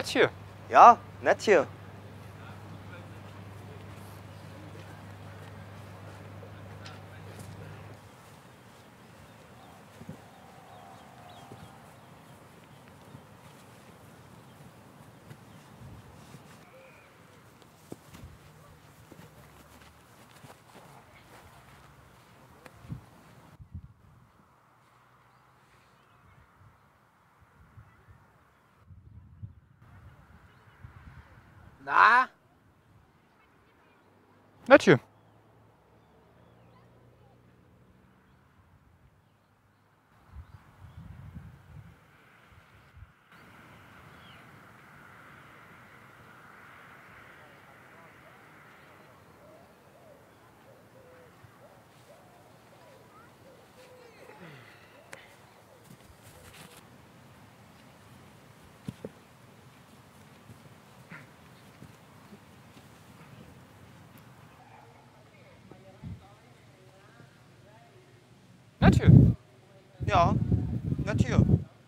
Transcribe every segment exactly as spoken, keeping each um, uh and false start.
Nett hier. Ja, nett hier. Na? Nett hier. Nett hier. Ja, nett hier.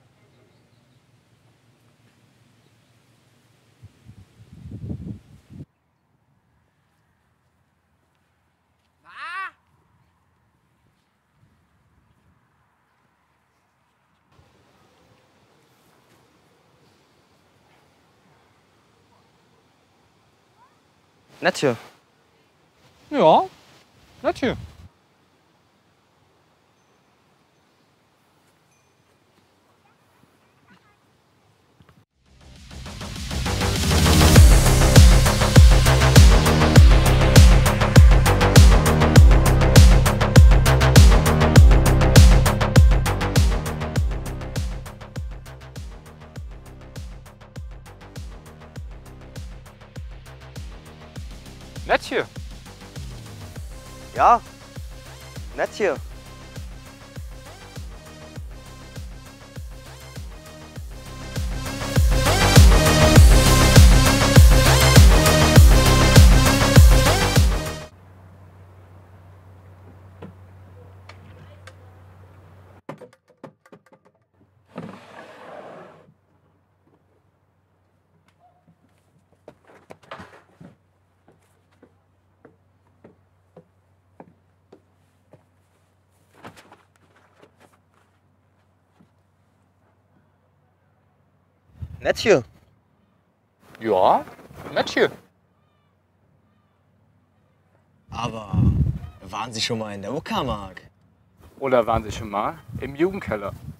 Na? Nett hier. Ja, nett hier. Nett hier. Ja, nett hier. Nett hier. Ja, nett hier. Aber waren Sie schon mal in der Uckermark? Oder waren Sie schon mal im Jugendkeller?